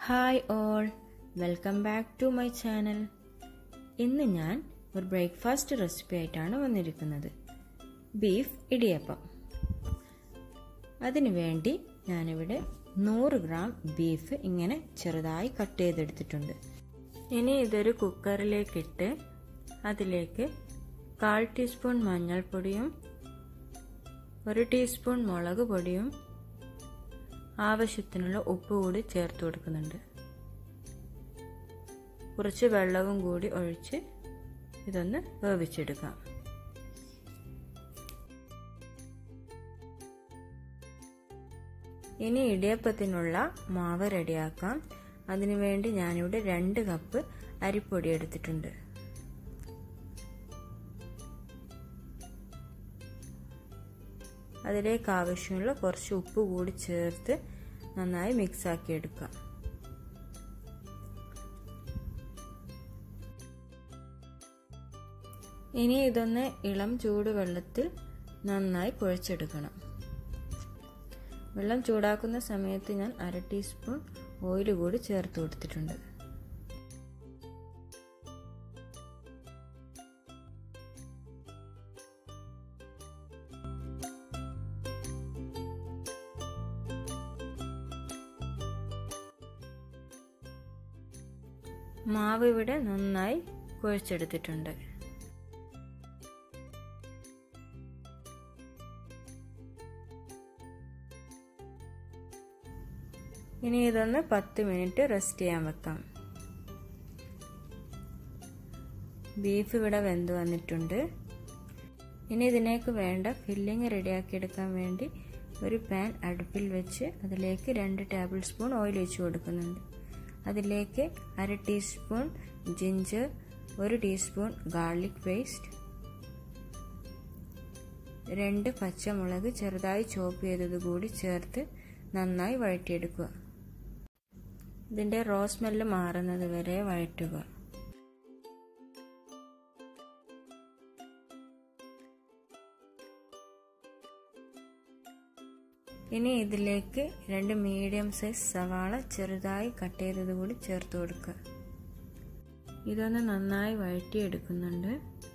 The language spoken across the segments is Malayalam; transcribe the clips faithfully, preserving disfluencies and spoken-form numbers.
Hi all, welcome back to my channel. ഇന്ന് ഞാൻ ഒരു ബ്രേക്ക്ഫാസ്റ്റ് റെസിപ്പി ആയിട്ടാണ് വന്നിരിക്കുന്നത്. ബീഫ് ഇടിയപ്പം. അതിനു വേണ്ടി ഞാനിവിടെ നൂറ് ഗ്രാം ബീഫ് ഇങ്ങനെ ചെറുതായി കട്ട് ചെയ്തെടുത്തിട്ടുണ്ട്. ഇനി ഇതൊരു കുക്കറിലേക്ക് ഇട്ട് അതിലേക്ക് കാൽ ടീസ്പൂൺ മഞ്ഞൾപ്പൊടിയും ഒരു ടീസ്പൂൺ മുളക് പൊടിയും ആവശ്യത്തിനുള്ള ഉപ്പ് കൂടി ചേർത്ത് കൊടുക്കുന്നുണ്ട്. കുറച്ച് വെള്ളവും കൂടി ഒഴിച്ച് ഇതൊന്ന് വേവിച്ചെടുക്കാം. ഇനി ഇടിയപ്പത്തിനുള്ള മാവ് റെഡിയാക്കാം. അതിനുവേണ്ടി ഞാനിവിടെ രണ്ട് കപ്പ് അരിപ്പൊടി എടുത്തിട്ടുണ്ട്. അതിലേക്ക് ആവശ്യമുള്ള കുറച്ച് ഉപ്പ് കൂടി ചേർത്ത് നന്നായി മിക്സ് ആക്കി എടുക്കാം. ഇനി ഇതൊന്ന് ഇളം ചൂടുവെള്ളത്തിൽ നന്നായി കുഴച്ചെടുക്കണം. വെള്ളം ചൂടാക്കുന്ന സമയത്ത് ഞാൻ അര ടീസ്പൂൺ ഓയിൽ കൂടി ചേർത്ത് കൊടുത്തിട്ടുണ്ട്. മാവ് ഇവിടെ നന്നായി കുഴച്ചെടുത്തിട്ടുണ്ട്. ഇനി ഇതൊന്ന് പത്ത് മിനിറ്റ് റെസ്റ്റ് ചെയ്യാൻ വെക്കാം. ബീഫ് ഇവിടെ വെന്ത് വന്നിട്ടുണ്ട്. ഇനി ഇതിലേക്ക് വേണ്ട ഫില്ലിങ് റെഡിയാക്കി എടുക്കാൻ വേണ്ടി ഒരു പാൻ അടുപ്പിൽ വെച്ച് അതിലേക്ക് രണ്ട് ടേബിൾ സ്പൂൺ ഓയിൽ ഒഴിച്ച് കൊടുക്കുന്നുണ്ട്. അതിലേക്ക് അര ടീസ്പൂൺ ജിഞ്ചർ, ഒരു ടീസ്പൂൺ ഗാർലിക് പേസ്റ്റ്, രണ്ട് പച്ചമുളക് ചെറുതായി ചോപ്പ് ചെയ്തത് കൂടി ചേർത്ത് നന്നായി വഴറ്റിയെടുക്കുക. ഇതിൻ്റെ റോ സ്മെല്ല് മാറുന്നത് വരെ വഴറ്റുക. ഇനി ഇതിലേക്ക് രണ്ട് മീഡിയം സൈസ് സവാള ചെറുതായി കട്ട് ചെയ്തത് കൂടി ചേർത്ത് കൊടുക്കുക. ഇതൊന്ന് നന്നായി വഴറ്റിയെടുക്കുന്നുണ്ട്.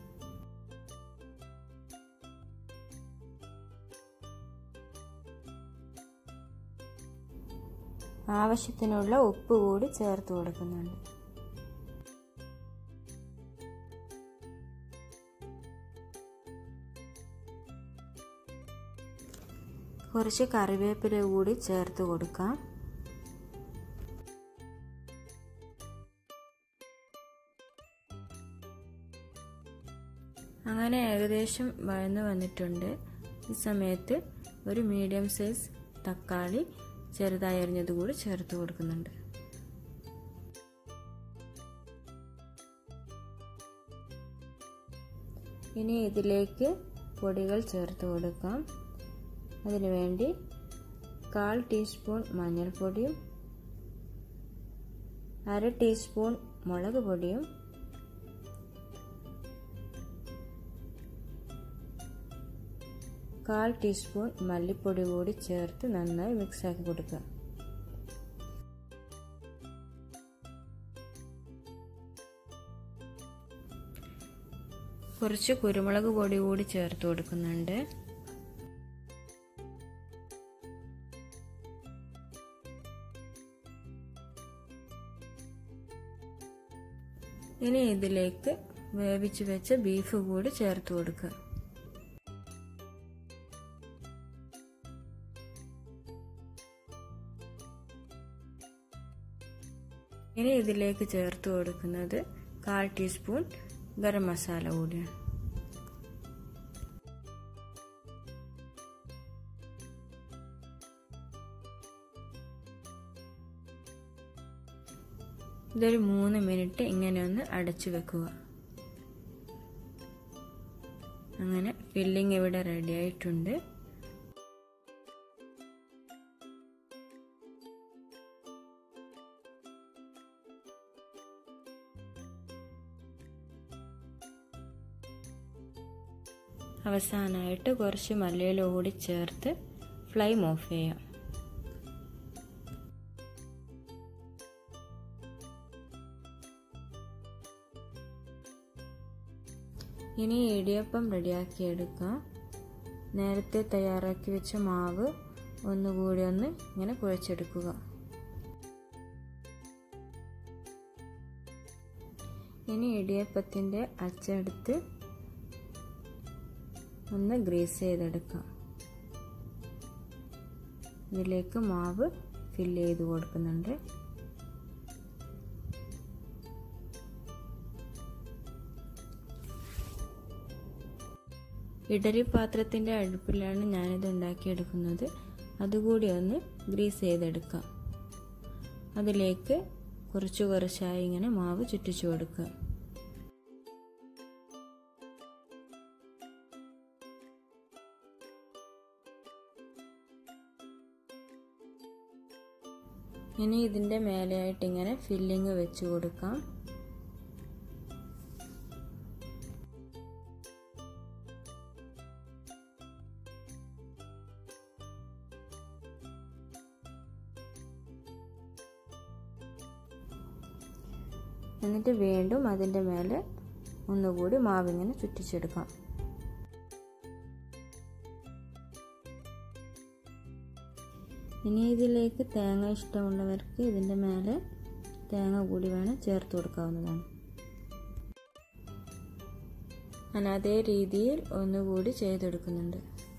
ആവശ്യത്തിനുള്ള ഉപ്പ് കൂടി ചേർത്ത് കൊടുക്കുന്നുണ്ട്. കുറച്ച് കറിവേപ്പില കൂടി ചേർത്ത് കൊടുക്കാം. അങ്ങനെ ഏകദേശം വഴന്നു വന്നിട്ടുണ്ട്. ഈ സമയത്ത് ഒരു മീഡിയം സൈസ് തക്കാളി ചെറുതായി അരിഞ്ഞത് കൂടി ചേർത്ത് കൊടുക്കുന്നുണ്ട്. ഇനി ഇതിലേക്ക് പൊടികൾ ചേർത്ത് കൊടുക്കാം. അതിനുവേണ്ടി കാൽ ടീസ്പൂൺ മഞ്ഞൾപ്പൊടിയും അര ടീസ്പൂൺ മുളക് പൊടിയും കാൽ ടീസ്പൂൺ മല്ലിപ്പൊടി കൂടി ചേർത്ത് നന്നായി മിക്സ് ആക്കി കൊടുക്കുക. കുറച്ച് കുരുമുളക് പൊടി കൂടി ചേർത്ത് കൊടുക്കുന്നുണ്ട്. ഇനി ഇതിലേക്ക് വേവിച്ച് വെച്ച ബീഫ് കൂടി ചേർത്ത് കൊടുക്കുക. ഇനി ഇതിലേക്ക് ചേർത്ത് കൊടുക്കുന്നത് കാൽ ടീസ്പൂൺ ഗരം മസാല കൂടിയാണ്. ഇതൊരു മൂന്ന് മിനിറ്റ് ഇങ്ങനെ ഒന്ന് അടച്ചു വെക്കുക. അങ്ങനെ ഫില്ലിംഗ് ഇവിടെ റെഡി ആയിട്ടുണ്ട്. അവസാനമായിട്ട് കുറച്ച് മല്ലിയില കൂടി ചേർത്ത് ഫ്ലെയിം ഓഫ് ചെയ്യാം. ഇനി ഇടിയപ്പം റെഡിയാക്കി എടുക്കാം. നേരത്തെ തയ്യാറാക്കി വെച്ച മാവ് ഒന്നുകൂടി ഒന്ന് ഇങ്ങനെ കുഴച്ചെടുക്കുക. ഇനി ഇടിയപ്പത്തിൻ്റെ അച്ചെടുത്ത് ഒന്ന് ഗ്രീസ് ചെയ്തെടുക്കാം. ഇതിലേക്ക് മാവ് ഫില്ല് ചെയ്ത് കൊടുക്കുന്നുണ്ട്. ഇഡലി പാത്രത്തിൻ്റെ അടുപ്പിലാണ് ഞാനിത് ഉണ്ടാക്കിയെടുക്കുന്നത്. അതുകൂടി ഒന്ന് ഗ്രീസ് ചെയ്തെടുക്കാം. അതിലേക്ക് കുറച്ച് കുറച്ചായി ഇങ്ങനെ മാവ് ചുറ്റിച്ചു കൊടുക്കുക. ഇനി ഇതിൻ്റെ മേലെയായിട്ട് ഇങ്ങനെ ഫില്ലിങ് വെച്ച് കൊടുക്കാം. എന്നിട്ട് വീണ്ടും അതിൻ്റെ മേലെ ഒന്നുകൂടി മാവിങ്ങനെ ചുറ്റിച്ചെടുക്കാം. ഇനി ഇതിലേക്ക് തേങ്ങ ഇഷ്ടമുള്ളവർക്ക് ഇതിൻ്റെ മേലെ തേങ്ങ കൂടി വേണം ചേർത്ത് കൊടുക്കാവുന്നതാണ്. ഞാൻ അതേ രീതിയിൽ ഒന്നുകൂടി ചെയ്തെടുക്കുന്നുണ്ട്.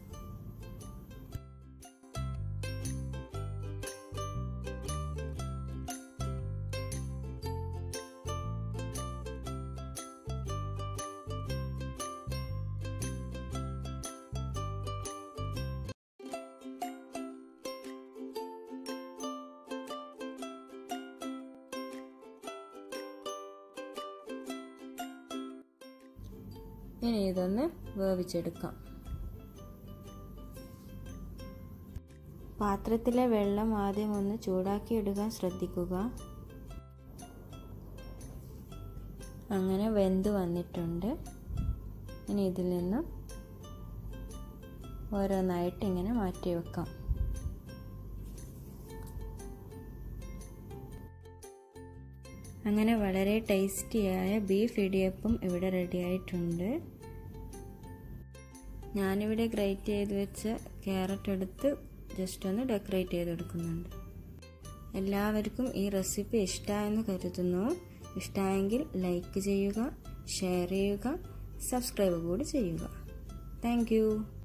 ഇനി ഇതൊന്ന് വേവിച്ചെടുക്കാം. പാത്രത്തിലെ വെള്ളം ആദ്യം ഒന്ന് ചൂടാക്കി എടുക്കാൻ ശ്രദ്ധിക്കുക. അങ്ങനെ വെന്ത് വന്നിട്ടുണ്ട്. ഇനി ഇതിൽ നിന്നും ഓരോന്നായിട്ട് ഇങ്ങനെ മാറ്റി വെക്കാം. അങ്ങനെ വളരെ ടേസ്റ്റിയായ ബീഫ് ഇടിയപ്പം ഇവിടെ റെഡി ആയിട്ടുണ്ട്. ഞാനിവിടെ ഗ്രേറ്റ് ചെയ്ത് വെച്ച ക്യാരറ്റ് എടുത്ത് ജസ്റ്റ് ഒന്ന് ഡെക്കറേറ്റ് ചെയ്തെടുക്കുന്നുണ്ട്. എല്ലാവർക്കും ഈ റെസിപ്പി ഇഷ്ടമായെന്ന് കരുതുന്നു. ഇഷ്ടമായെങ്കിൽ ലൈക്ക് ചെയ്യുക, ഷെയർ ചെയ്യുക, സബ്സ്ക്രൈബ് കൂടി ചെയ്യുക. Thank U.